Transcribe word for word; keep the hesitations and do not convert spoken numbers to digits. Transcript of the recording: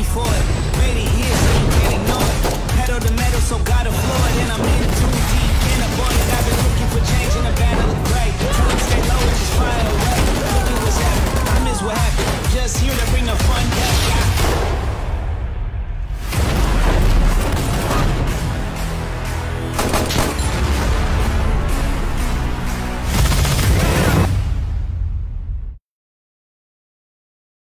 for it. Made it here, so you can't ignore it. Pedal to metal, so gotta